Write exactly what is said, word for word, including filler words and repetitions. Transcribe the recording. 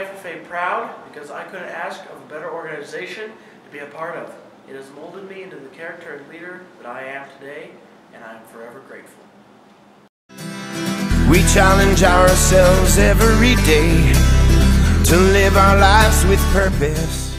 F F A proud because I couldn't ask of a better organization to be a part of. It has molded me into the character and leader that I am today, and I am forever grateful. We challenge ourselves every day to live our lives with purpose.